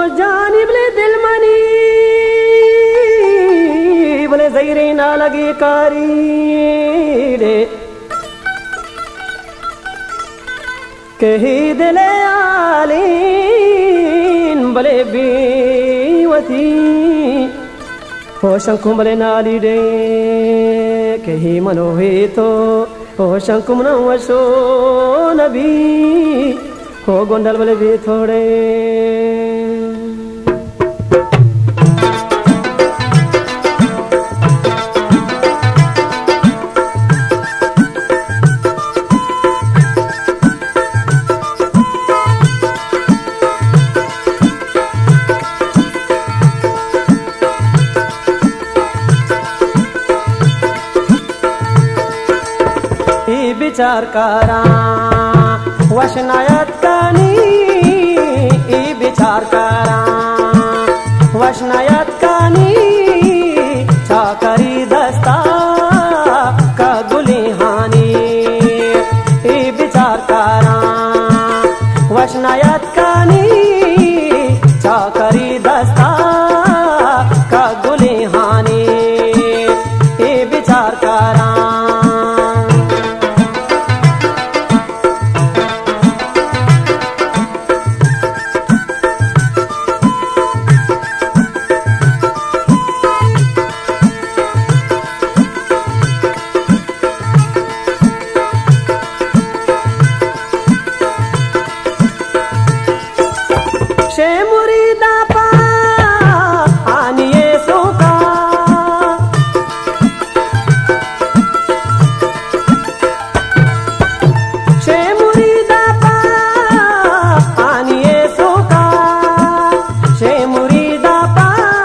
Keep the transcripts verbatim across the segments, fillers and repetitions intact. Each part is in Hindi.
जानी बोले दिल मनी बोले जहरी ना लगी कारी रे कही दिले आलीन बोले बीवती हो शंकु बोले नाली रे कही मनोहे तो हो शंकु मनो वशो नबी हो गोंडल बोले भी थोड़े विचार करा वशनायत कानी ई विचार करा वशनायत कानी चाकरी दस्ता का गुली हानी ई विचार करा वशनायत कानी चाकरी दस्ता का गुली हानी ई विचार करा मुरीदा पा आनिए सोका शे मुरीदा पा आनिए सोका शे मुरीदा पा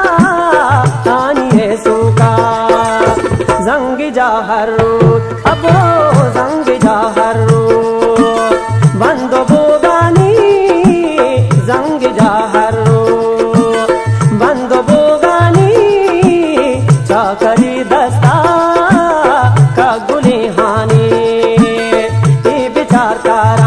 आनिए सोका जंगी जाहर अबो जंगी जाहर बंदो बोगानी जंग जाहर बंदो बोगानी चाकरी दस्ता का गुली हानी ये विचार करा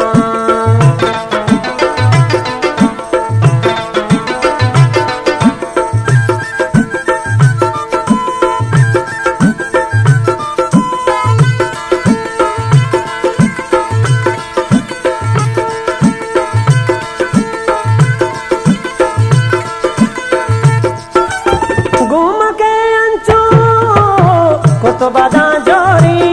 तो बदा जोरी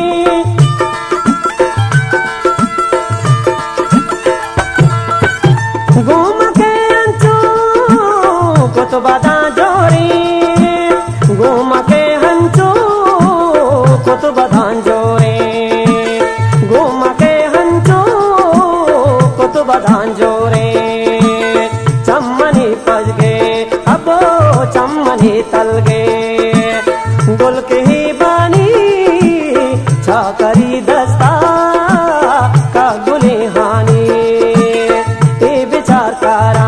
घूम के अंचू को तो बदा जोरी घूम के हंचू को तो बदा जोरी घूम के हंचू को तो बदा जोरे चम्मनी पज गे अबो चम्मनी तल गे गुल के ही बानी चाकरी दस्ता का गुली हानी ये विचार करा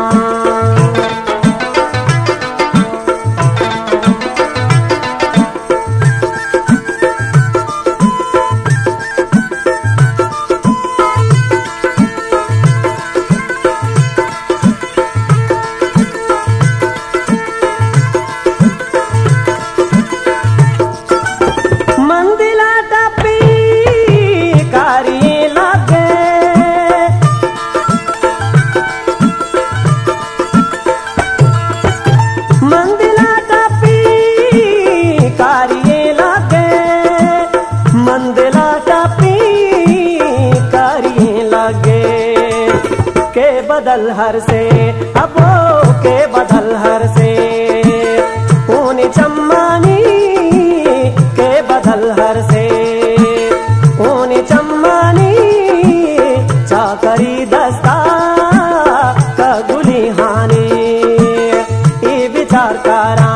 मंदिला टपी कारी लागे मंदिला टपी कारी लागे मंदिला टपी कारी लागे के बदल हर से अबो के बदल हर से ऊनी चम्मानी के बदल हर से ऊनी चम्मानी चाकरी दस्ता का गुली हानी ये विचार करा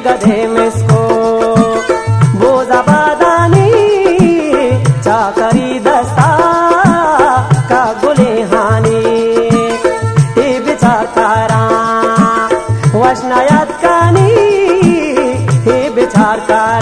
गधे मिसको बोझा बादानी चाकरी दस्ता का गुले हानी ते विचार करा वशनायात कानी हे विचार करा